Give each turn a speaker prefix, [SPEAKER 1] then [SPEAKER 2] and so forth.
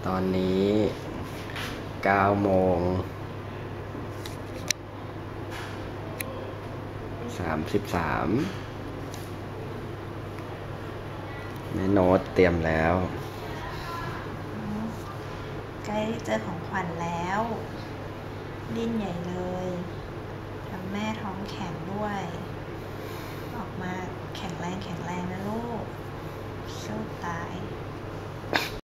[SPEAKER 1] ตอนนี้9 โมง 33แม่โน้ตเตรียมแล้ว
[SPEAKER 2] ใกล้เจอของขวัญแล้วดิ้นใหญ่เลยทำแม่ท้องแข็งด้วยออกมาแข็งแรงนะลูกสู้ตาย